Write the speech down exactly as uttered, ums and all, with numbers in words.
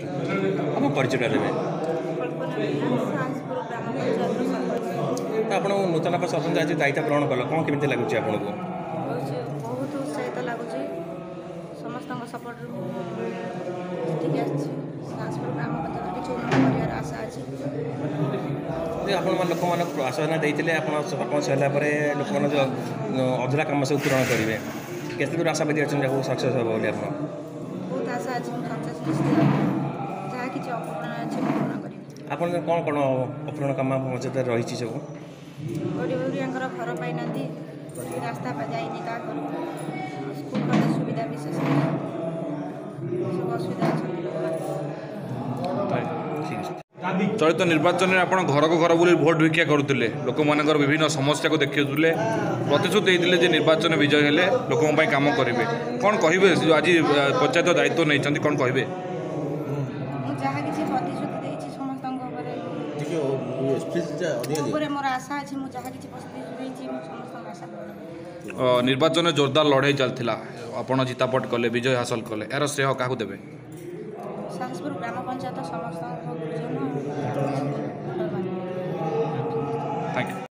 ଆମ ପରିଚୟଟା ଦେବେ। ତ ଆପଣ ନୂତନ ସରପଞ୍ଚ ଆଜି ଦାୟିତ୍ୱ ଗ୍ରହଣ କଲ, କ'ଣ କେମିତି ଲାଗୁଛି ଆପଣଙ୍କୁ? ବହୁତ ଉତ୍ସାହିତ ଲାଗୁଛି। ସମସ୍ତଙ୍କ ସପୋର୍ଟରୁ ଠିକ୍ ଆସିଛି। ସାଂସ୍କୃତିକ ଗ୍ରାମ ପଞ୍ଚାୟତ କିଛି ଉନ୍ନତି କରିବାର ଆଶା ଅଛି। ଆପଣମାନେ ଲୋକମାନଙ୍କୁ ଆଶ୍ୱାସନା ଦେଇଥିଲେ ଆପଣ ସରପଞ୍ଚ ହେଲା ପରେ ଲୋକମାନେ ଯେଉଁ ଅଧୁରା କାମ ସବୁ ପୂରଣ କରିବେ, କେତେ ଦୂର ଆଶାବାଦୀ ଅଛନ୍ତି ଯାହାକୁ ସକ୍ସେସ୍ ହେବ ବୋଲି ଆପଣ? ବହୁତ ଆଶା ଅଛି, ମୁଁ ସକ୍ସେସ୍ ନିଶ୍ଚିତ। ଯାହା କିଛି ଅପୂରଣ ଅଛି ମୁଁ ପୂରଣ କରିବି। ଆପଣ କ'ଣ କ'ଣ ଅପୂରଣ କାମ ପଞ୍ଚାୟତରେ ରହିଛି ସବୁ? ଗରିବଙ୍କର ଘର ପାଇନାହାନ୍ତି, ରାସ୍ତା ଯାଇନି କାହା ଘରକୁ, ସ୍କୁଲ କଲେଜ ସୁବିଧା ବିଶେଷ ସବୁ ଅସୁବିଧା ଅଛନ୍ତି। ଚଳିତ ନିର୍ବାଚନରେ ଆପଣ ଘରକୁ ଘର ବୁଲି ଭୋଟ ଭିକ୍ଷା କରୁଥିଲେ, ଲୋକମାନଙ୍କର ବିଭିନ୍ନ ସମସ୍ୟାକୁ ଦେଖାଉଥିଲେ, ପ୍ରତିଶ୍ରୁତି ଦେଇଥିଲେ ଯେ ନିର୍ବାଚନ ବିଜୟ ହେଲେ ଲୋକଙ୍କ ପାଇଁ କାମ କରିବେ। କ'ଣ କହିବେ ଯେଉଁ ଆଜି ପଞ୍ଚାୟତ ଦାୟିତ୍ୱ ନେଇଛନ୍ତି, କ'ଣ କହିବେ? ମୁଁ ଯାହା କିଛି ପ୍ରତିଶ୍ରୁତି ଦେଇଛି ସମସ୍ତଙ୍କ ଉପରେ ଉପରେ ମୋର ଆଶା ଅଛି। ମୁଁ ଯାହା କିଛି ପ୍ରତିଶ୍ରୁତି ଦେଇଛି ମୁଁ ସମସ୍ତଙ୍କ ଆଶା ପୂରଣ। ନିର୍ବାଚନରେ ଜୋରଦାର ଲଢ଼େଇ ଚାଲିଥିଲା, ଆପଣ ଜିତାପଟ କଲେ, ବିଜୟ ହାସଲ କଲେ, ଏହାର ଶ୍ରେୟ କାହାକୁ ଦେବେ? ସାଂସ୍କୃତିକ ଗ୍ରାମ ପଞ୍ଚାୟତ ସମସ୍ତଙ୍କ ଗୁରୁଜନ। Thank you.